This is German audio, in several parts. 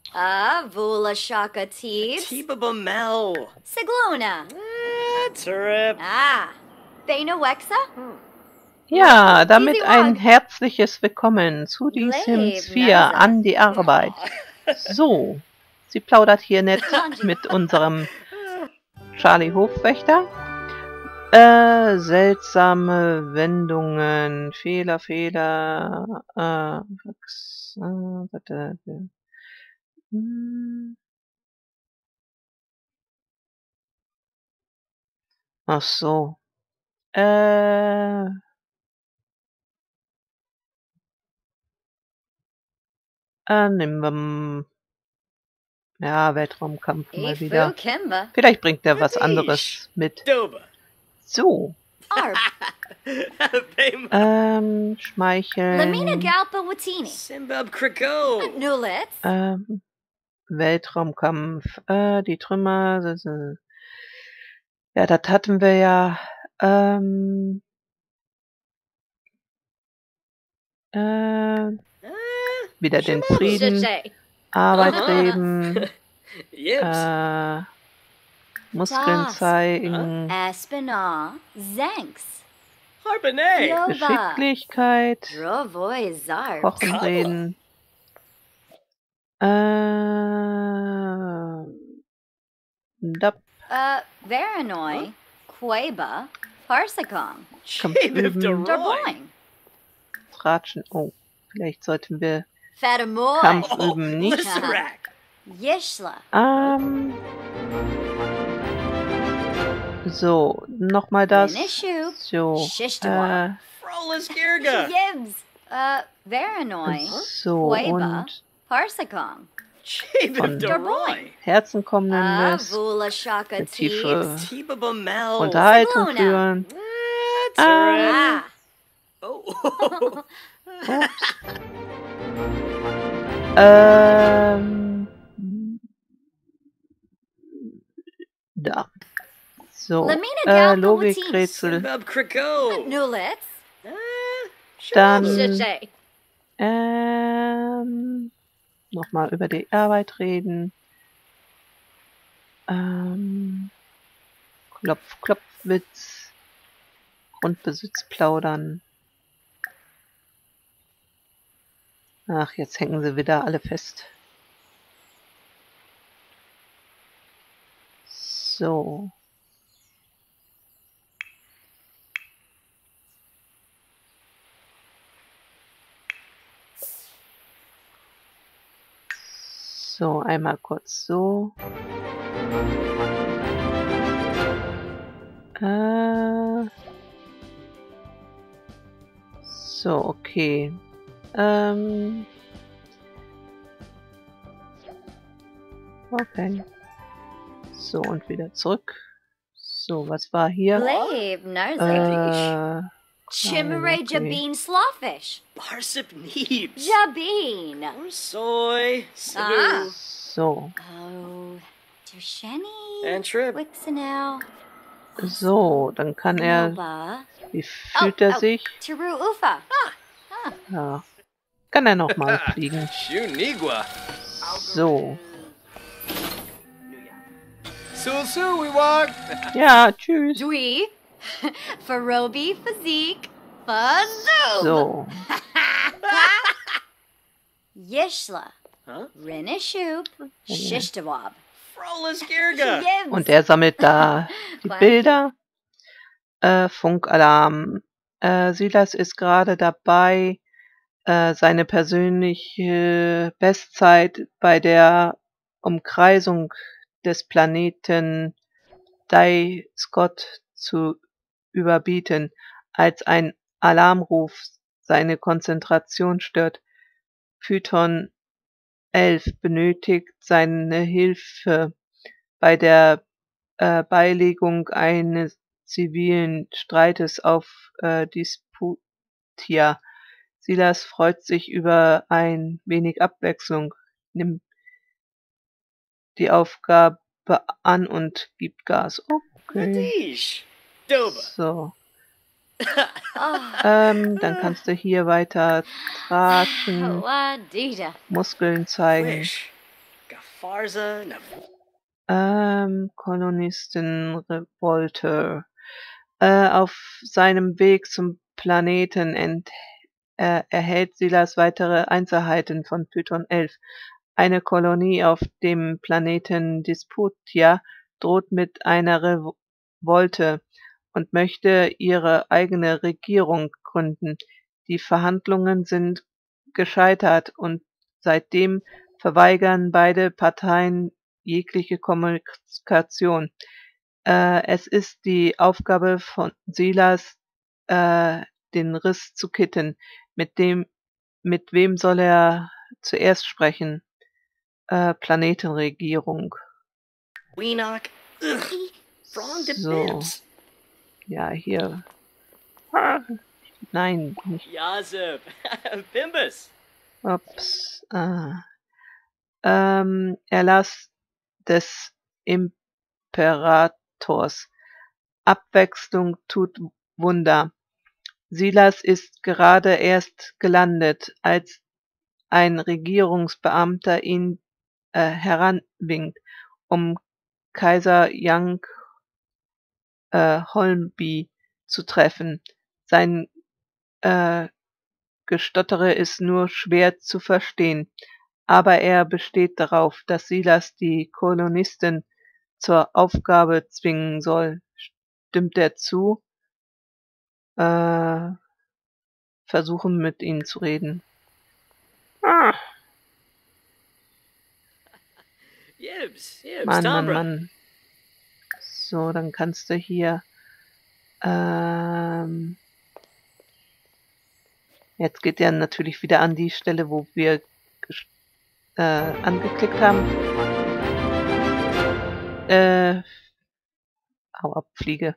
Vula Shaka Teebs. Tibabamel. Sigluna. Trip. Thana Wexa? Ja, damit ein herzliches Willkommen zu die Sims 4 an die Arbeit. So, sie plaudert hier nett mit unserem Charlie Hofwächter. Seltsame Wendungen, Fehler. Ach so. Nehmen wir ja, Weltraumkampf mal wieder. Vielleicht bringt er was anderes mit. So. Schmeicheln. Weltraumkampf. Die Trümmer. Ja, das hatten wir ja. Wieder den Frieden. Arbeit reden. Muskeln zeigen. Geschicklichkeit. Kochen reden. Veranoi, Queba, Parsakong. Kampf üben. Tratschen. Oh, vielleicht sollten wir Kampf üben, nicht? So, nochmal das. So, so, und von Herzen kommendes, eine tiefe Unterhaltung führen. Da. So, Logikrätsel. Dann nochmal über die Arbeit reden. Klopfwitz. Grundbesitz plaudern. Ach, jetzt hängen sie wieder alle fest. So. So, einmal kurz so. So, okay. Okay. So, und wieder zurück. So, was war hier? Chimere Jabeen Slawfish. Barsip Neebs. Jabeen. Soy. Sadu. So. Oh, Dersheni. And Trip. Wixenau. So, dann kann er. Wie fühlt er sich? Tiru Ufa. Ja. Kann er nochmal fliegen. So. Sul, we walk. Ja, tschüss. Dwi. Farobi Physique. Fazoo. So. Yishla. Rinishoop. Shishtawab. Und er sammelt da die Bilder. Funkalarm. Silas ist gerade dabei, seine persönliche Bestzeit bei der Umkreisung des Planeten Scott zu überbieten, als ein Alarmruf seine Konzentration stört. Phyton 11 benötigt seine Hilfe bei der Beilegung eines zivilen Streites auf Disputia. Silas freut sich über ein wenig Abwechslung, nimmt die Aufgabe an und gibt Gas. Okay. So. Dann kannst du hier weiter tratschen, Muskeln zeigen. Farza, Kolonistenrevolte. Auf seinem Weg zum Planeten erhält Silas weitere Einzelheiten von Python 11. Eine Kolonie auf dem Planeten Disputia droht mit einer Revolte und möchte ihre eigene Regierung gründen. Die Verhandlungen sind gescheitert und seitdem verweigern beide Parteien jegliche Kommunikation. Es ist die Aufgabe von Silas, den Riss zu kitten. Mit wem soll er zuerst sprechen? Planetenregierung. Weenock. Wrong to So. Bibbs. Ja, hier. Nein, nicht. Yazip. Bimbus. Ups. Erlass des Imperators. Abwechslung tut Wunder. Silas ist gerade erst gelandet, als ein Regierungsbeamter ihn heranwinkt, um Kaiser Young Holmby zu treffen. Sein Gestottere ist nur schwer zu verstehen, aber er besteht darauf, dass Silas die Kolonisten zur Aufgabe zwingen soll. Stimmt er zu? Versuchen mit ihnen zu reden. Yibs. Mann, Tombra. Mann. So, dann kannst du hier jetzt geht er natürlich wieder an die Stelle, wo wir angeklickt haben. Hau ab, Fliege.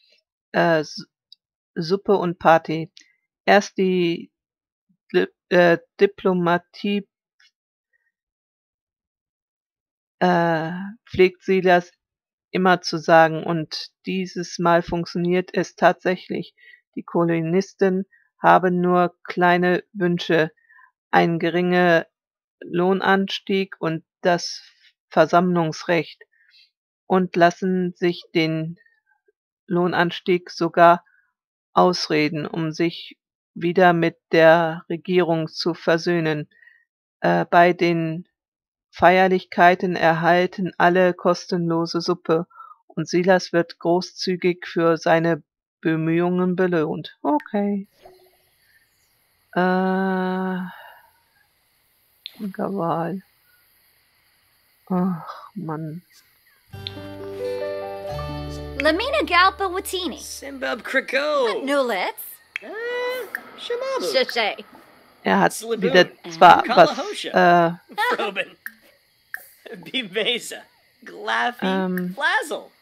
Suppe und Party. Erst die Diplomatie pflegt Silas immer zu sagen, und dieses Mal funktioniert es tatsächlich. Die Kolonisten haben nur kleine Wünsche, ein geringer Lohnanstieg und das Versammlungsrecht, und lassen sich den Lohnanstieg sogar ausreden, um sich wieder mit der Regierung zu versöhnen. Bei den Feierlichkeiten erhalten alle kostenlose Suppe und Silas wird großzügig für seine Bemühungen belohnt. Okay. Gawal. Ach, Mann. Lamina Galpa Watini. Simbab Kriko. Nulitz. Shamabu. Shishay. Er hat Slaboon. wieder zwar was, Robin. Bimesa. Glaffy. Flazzle.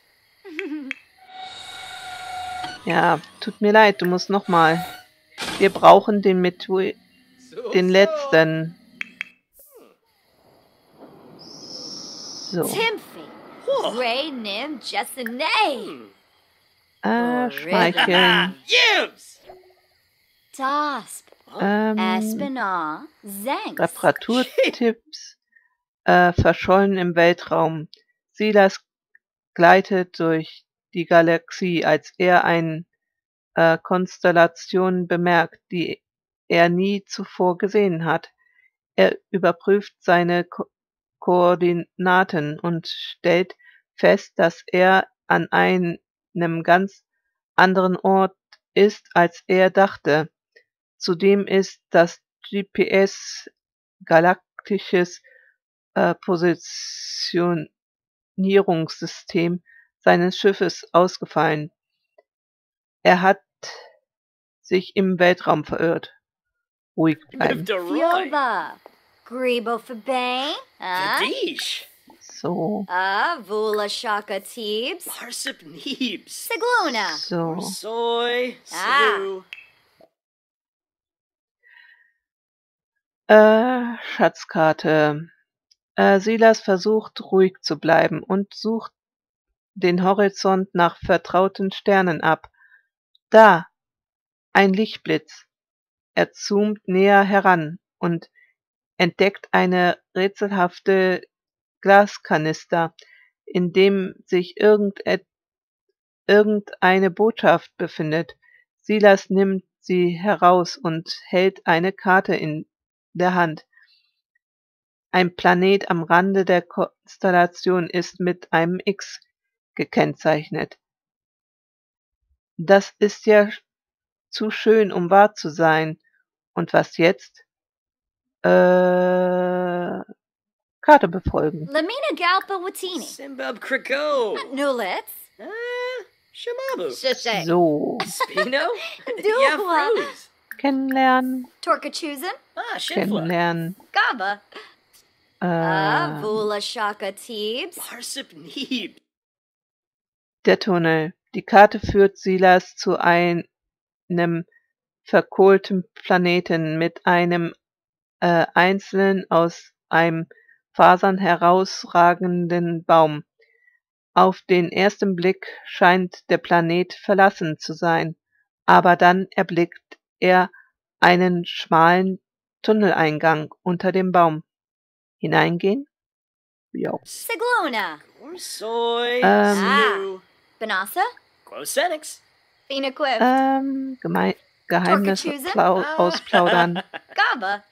ja, tut mir leid, du musst nochmal. Wir brauchen den den letzten. So. Timphy. Ray Nim Jessinay. Schmeicheln. Yibs. Dasp. Espinal. Zanks. Reparaturtipps. Verschollen im Weltraum. Silas gleitet durch die Galaxie, als er eine Konstellation bemerkt, die er nie zuvor gesehen hat. Er überprüft seine Koordinaten und stellt fest, dass er an einem ganz anderen Ort ist, als er dachte. Zudem ist das GPS galaktisches Positionierungssystem seines Schiffes ausgefallen. Er hat sich im Weltraum verirrt. Ruhig bleiben. Fiova. Grebo Fabane. Kadish. So. Vula Shaka Teebs. Parsip Neebs. Sigluna. So. Soy. Salu. Schatzkarte. Silas versucht ruhig zu bleiben und sucht den Horizont nach vertrauten Sternen ab. Da! Ein Lichtblitz. Er zoomt näher heran und entdeckt eine rätselhafte Glaskanister, in dem sich irgendeine Botschaft befindet. Silas nimmt sie heraus und hält eine Karte in der Hand. Ein Planet am Rande der Konstellation ist mit einem X gekennzeichnet. Das ist ja zu schön, um wahr zu sein. Und was jetzt? Karte befolgen. Lamina Galpa Watini. Simbab Kriko. Nulitz. Shamabu. Shishay. So, Spino. Dua. Yafruz. kennenlernen, Torkachusen. Shifla. kennenlernen. Gaba. Äh, Vula Shaka Teebs. Parsip Neeb. der Tunnel. Die Karte führt Silas zu einem verkohlten Planeten mit einem einzelnen aus einem Fasern herausragenden Baum. Auf den ersten Blick scheint der Planet verlassen zu sein, aber dann erblickt er einen schmalen Tunneleingang unter dem Baum. Hineingehen? Ja. Sigluna. Orsoy. Ähm. Snu. Benassa. Glosenix. Fina Quiff. Geheimnisse Torkachusen? ausplaudern. Gaba.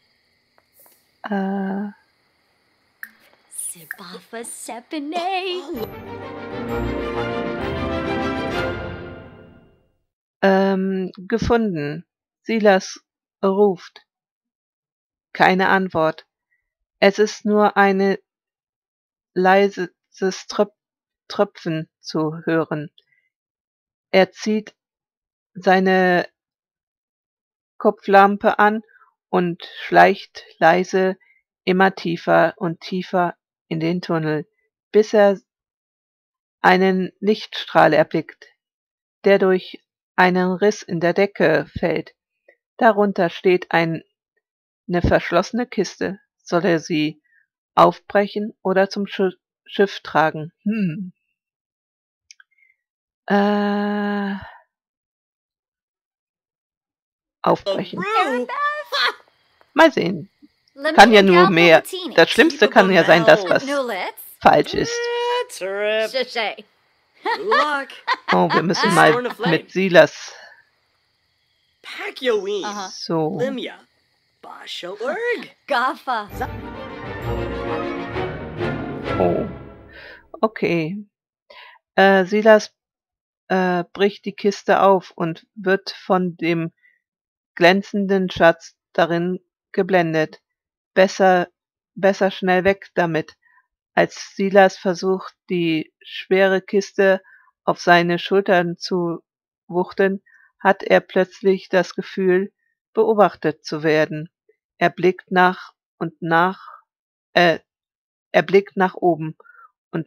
Äh, Sibafa Sepine. gefunden. Silas ruft. Keine Antwort. Es ist nur ein leises Tröpfen zu hören. Er zieht seine Kopflampe an und schleicht leise immer tiefer und tiefer in den Tunnel, bis er einen Lichtstrahl erblickt, der durch einen Riss in der Decke fällt. Darunter steht eine verschlossene Kiste. Soll er sie aufbrechen oder zum Schiff tragen? Aufbrechen. Mal sehen. Kann ja nur mehr. Das Schlimmste kann ja sein, dass was falsch ist. Shishay. Luck. Oh, wir müssen mal mit Silas. Pacioin. So. Limia. Basho Urg. Gafa. Oh. Okay. Silas bricht die Kiste auf und wird von dem glänzenden Schatz darin geblendet. Besser schnell weg damit. Als Silas versucht, die schwere Kiste auf seine Schultern zu wuchten, hat er plötzlich das Gefühl, beobachtet zu werden. Er blickt nach oben und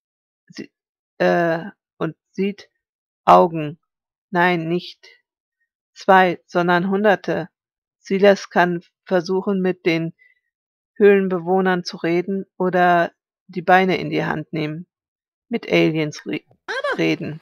sieht Augen. Nein, nicht 2, sondern Hunderte. Silas kann versuchen, mit den Höhlenbewohnern zu reden oder die Beine in die Hand nehmen. Mit Aliens reden.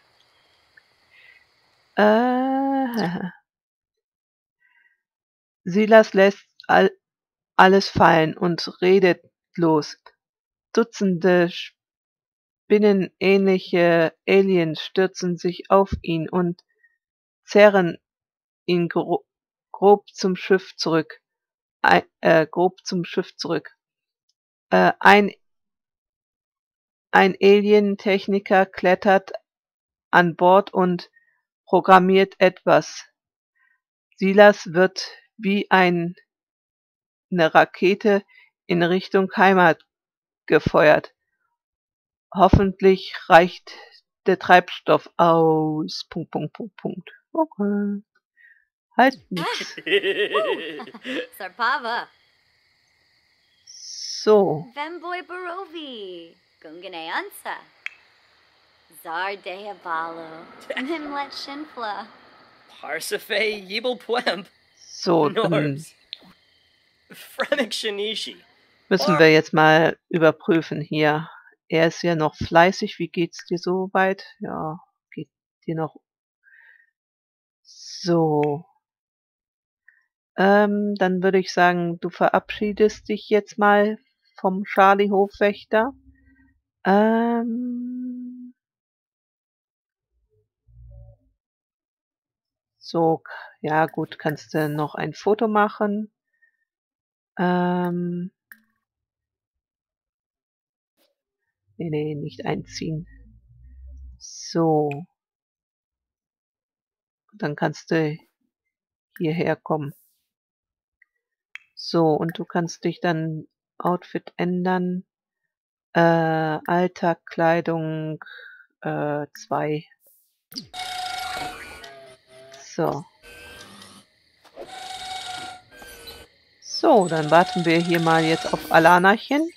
Silas lässt alles fallen und redet los. Dutzende spinnenähnliche Aliens stürzen sich auf ihn und zerren ihn grob zum Schiff zurück. Ein Alien-Techniker klettert an Bord und programmiert etwas. Silas wird wie eine Rakete in Richtung Heimat gefeuert. Hoffentlich reicht der Treibstoff aus. ... Okay. Halt nix. Sarpava. So. Vemboy Barovi. Gungane Ansa. Zardea Balo. Mimlet Shinfla. Parsife Yibel Pwemp. So, dann Norbs. Fremik Shinishi. müssen wir jetzt mal überprüfen hier. Er ist ja noch fleißig. Wie geht's dir so weit? Ja, geht dir noch. So. Dann würde ich sagen, du verabschiedest dich jetzt mal vom Charlie Hofwächter. So, ja gut, kannst du noch ein Foto machen. Nee, nicht einziehen. So. Dann kannst du hierher kommen. So, und du kannst dich dann Outfit ändern. Alltagskleidung 2. So. So, dann warten wir hier mal jetzt auf Alanachen.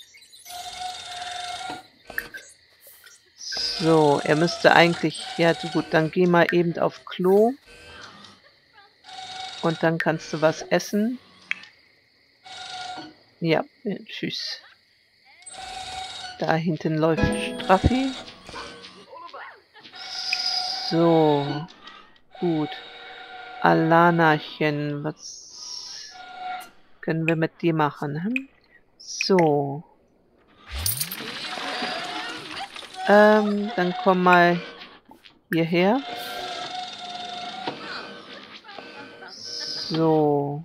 So, er müsste eigentlich, ja gut, dann geh mal eben auf Klo. Und dann kannst du was essen. Ja, tschüss. Da hinten läuft Straffi. So, gut. Alanachen, was können wir mit dir machen? Hm? So. Dann komm mal hierher. So.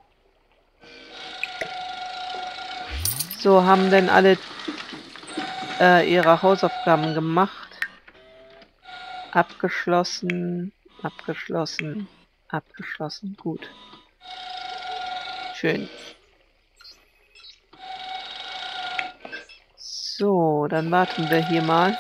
So, haben denn alle ihre Hausaufgaben gemacht? Abgeschlossen, abgeschlossen, abgeschlossen. Gut. Schön. So, dann warten wir hier mal.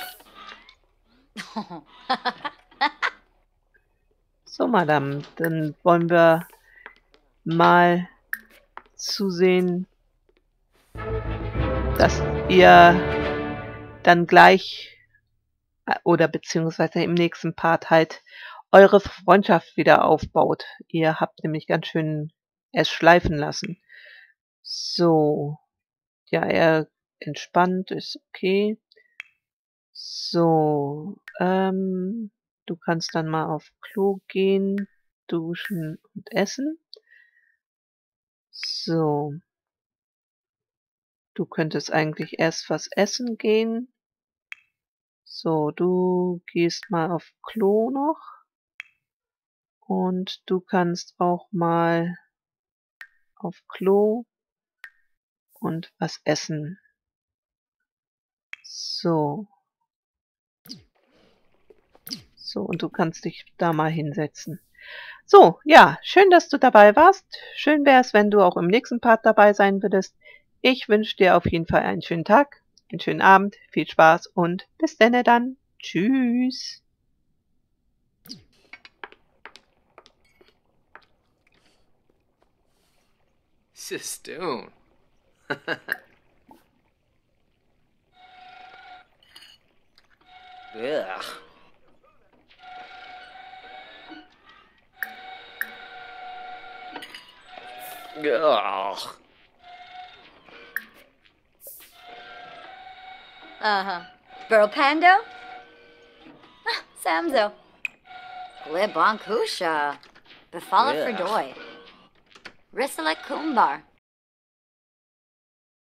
So, Madame, dann wollen wir mal zusehen, dass ihr dann gleich oder beziehungsweise im nächsten Part halt eure Freundschaft wieder aufbaut. Ihr habt nämlich ganz schön es schleifen lassen. So, ja, er entspannt, ist okay. So, du kannst dann mal auf Klo gehen, duschen und essen. So. Du könntest eigentlich erst was essen gehen. So, du gehst mal auf Klo noch. Und du kannst auch mal auf Klo und was essen. So. So, und du kannst dich da mal hinsetzen. So, ja, schön, dass du dabei warst. Schön wäre es, wenn du auch im nächsten Part dabei sein würdest. Ich wünsche dir auf jeden Fall einen schönen Tag, einen schönen Abend, viel Spaß und bis denne dann. Tschüss. Sistoon. Ugh. Ugh. Burl Pando? Ah, Samzo. Libonkusha. Befala Yeah. Ferdoy. Risala Kumbar.